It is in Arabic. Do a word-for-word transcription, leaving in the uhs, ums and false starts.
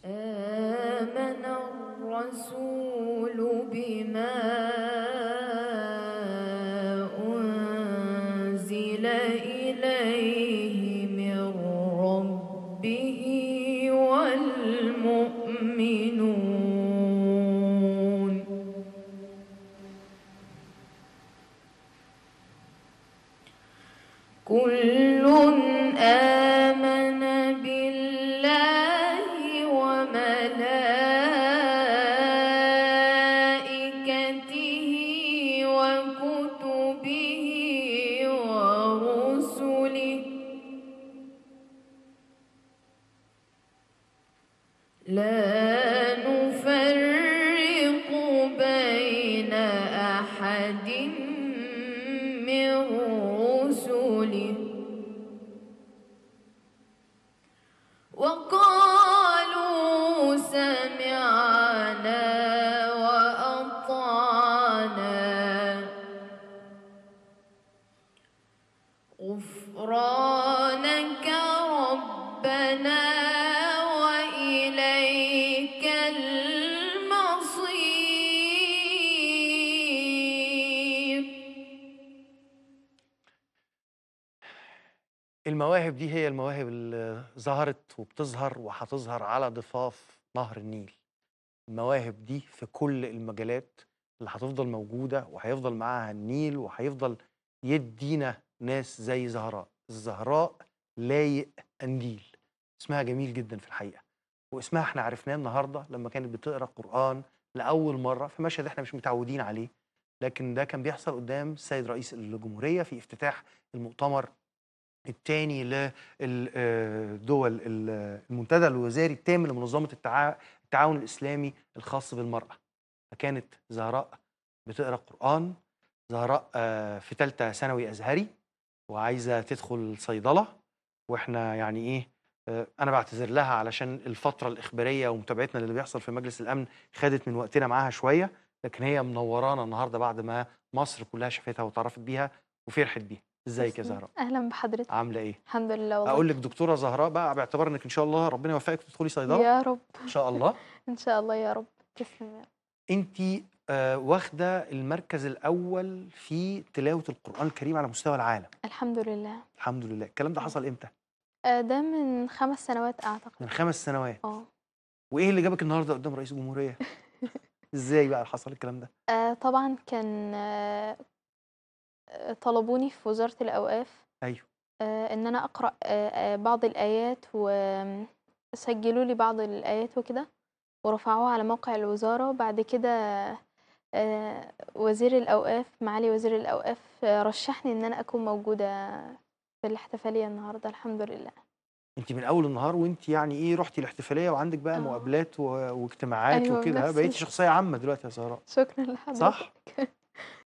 آمن الرسول بما أنزل إليه من ربه والمؤمنون كل آمن بالله وملائكته وكتبه ورسله لا نفرق بين أحد من رسله وقالوا سمعنا وأطعنا غفرانك ربنا وإليك المصير. المواهب دي هي المواهب اللي ظهرت وبتظهر وهتظهر على ضفاف نهر النيل. المواهب دي في كل المجالات اللي هتفضل موجودة وهيفضل معاها النيل وهيفضل يدينا ناس زي زهراء. الزهراء لايق قنديل، اسمها جميل جدا في الحقيقة، واسمها احنا عرفناه النهاردة لما كانت بتقرأ قرآن لأول مرة في مشهد احنا مش متعودين عليه، لكن ده كان بيحصل قدام السيد رئيس الجمهورية في افتتاح المؤتمر الثاني للدول المنتدى الوزاري التام لمنظمة التعا- التعاون الإسلامي الخاص بالمرأة. فكانت زهراء بتقرأ قرآن. زهراء آه، في ثالثة ثانوي أزهري وعايزة تدخل صيدلة، واحنا يعني ايه، آه، انا بعتذر لها علشان الفترة الإخبارية ومتابعتنا اللي بيحصل في مجلس الأمن خدت من وقتنا معاها شوية، لكن هي منورانا النهارده بعد ما مصر كلها شافتها وتعرفت بيها وفرحت بيها. ازيك يا تسلم، زهراء؟ أهلا بحضرتك. عاملة ايه؟ الحمد لله والله. اقول لك دكتوره زهراء بقى باعتبار انك ان شاء الله ربنا يوفقك وتدخلي صيدله يا رب. ان شاء الله. إن شاء الله يا رب. تسلم يا رب. انت آه واخده المركز الاول في تلاوه القران الكريم على مستوى العالم. الحمد لله. الحمد لله. الكلام ده آه. حصل امتى؟ آه، ده من خمس سنوات من أعتقد. خمس سنوات. اه. وايه اللي جابك النهارده قدام رئيس الجمهوريه؟ ازاي بقى حصل الكلام ده؟ آه، طبعا كان آه، آه، طلبوني في وزارة الأوقاف ايوه. آه، إن أنا أقرأ آه، آه، بعض الآيات، وسجلوا لي بعض الآيات وكده، ورفعوها على موقع الوزارة. بعد كده آه، وزير الأوقاف، معالي وزير الأوقاف، آه، رشحني إن أنا أكون موجودة في الاحتفالية النهاردة. الحمد لله. انت من اول النهار وانت يعني ايه رحتي الاحتفاليه وعندك بقى اه. مقابلات و... واجتماعات أيوه وكده، ها؟ بنفس بقيتي ال شخصيه عامه دلوقتي يا زهراء. شكرًا صح؟ لحضرتك.